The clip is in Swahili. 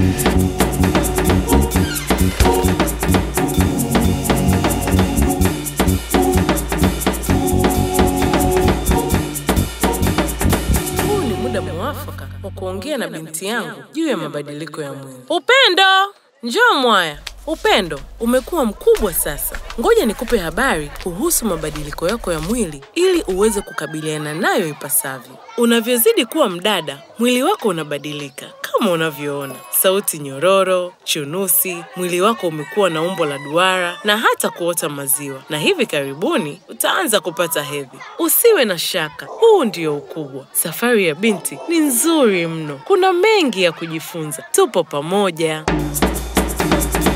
Kuongea na binti yangu juu ya mabadiliko ya mwili. Upendo, njoo mwaya. Upendo, umekuwa mkubwa sasa. Ngoja nikupe habari kuhusu mabadiliko yako ya mwili ili uweze kukabiliana nayo ipasavyo. Unavyozidi kuwa mdada, mwili wako unabadilika. Kama unavyoona, sauti nyororo, chunusi, mwili wako umekuwa na umbo la duara na hata kuota maziwa. Na hivi karibuni utaanza kupata hedhi. Usiwe na shaka, huu ndio ukubwa. Safari ya binti ni nzuri mno. Kuna mengi ya kujifunza. Tupo pamoja.